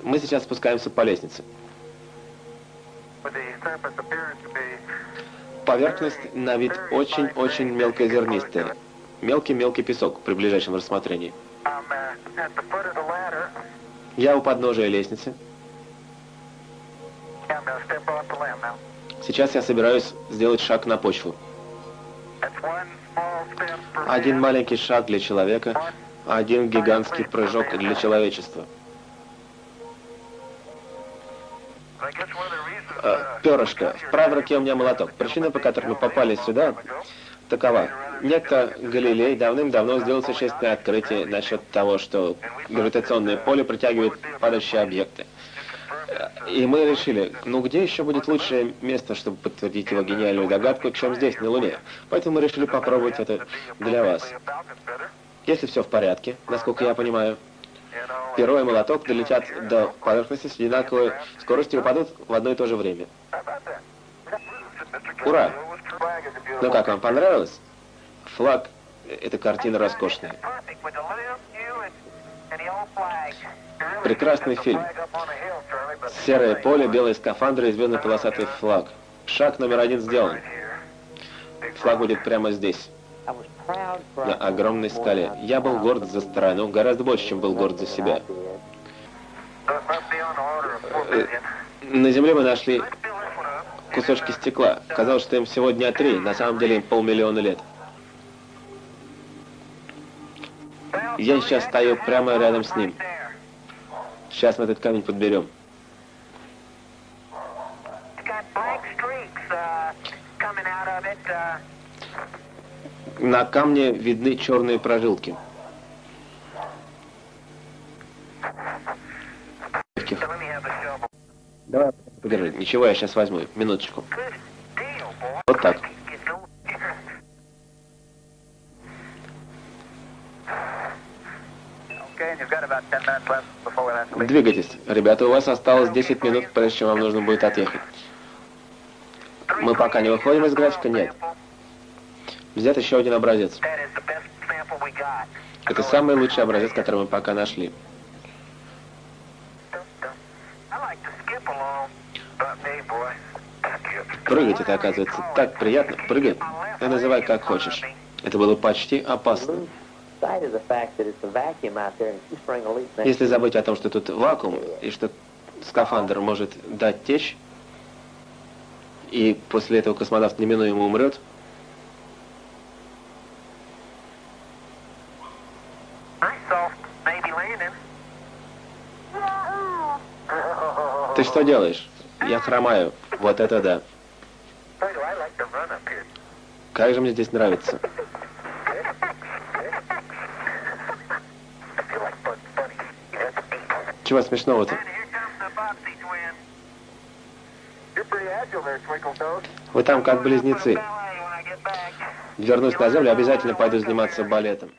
Мы сейчас спускаемся по лестнице. Поверхность на вид очень-очень мелкозернистая. Мелкий-мелкий песок при ближайшем рассмотрении. Я у подножия лестницы. Сейчас я собираюсь сделать шаг на почву. Один маленький шаг для человека, один гигантский прыжок для человечества. Перышко. В правой руке у меня молоток. Причина, по которой мы попали сюда, такова. Некто Галилей давным-давно сделал существенное открытие насчет того, что гравитационное поле притягивает падающие объекты. И мы решили, ну где еще будет лучшее место, чтобы подтвердить его гениальную догадку, чем здесь, на Луне. Поэтому мы решили попробовать это для вас. Если все в порядке, насколько я понимаю, перо и молоток долетят до поверхности с одинаковой скоростью и упадут в одно и то же время. Ура! Ну как, вам понравилось? Флаг — это картина роскошная. Прекрасный фильм. Серое поле, белые скафандры и звездно-полосатый флаг. Шаг номер 1 сделан. Флаг будет прямо здесь, на огромной скале. Я был горд за страну, гораздо больше, чем был горд за себя. На земле мы нашли кусочки стекла. Казалось, что им всего дня 3, на самом деле им 500 000 лет. Я сейчас стою прямо рядом с ним. Сейчас мы этот камень подберем. На камне видны черные прожилки. Давай, подержи. Ничего, я сейчас возьму. Минуточку. Вот так. Двигайтесь. Ребята, у вас осталось 10 минут, прежде чем вам нужно будет отъехать. Мы пока не выходим из графика? Нет. Взят еще один образец. Это самый лучший образец, который мы пока нашли. Прыгать это, оказывается, так приятно. Прыгай. Ты называй как хочешь. Это было почти опасно. Если забыть о том, что тут вакуум, и что скафандр может дать течь, и после этого космонавт неминуемо умрет, ты что делаешь? Я хромаю. Вот это да. Как же мне здесь нравится. Чего смешного-то? Вы там как близнецы. Вернусь на землю, обязательно пойду заниматься балетом.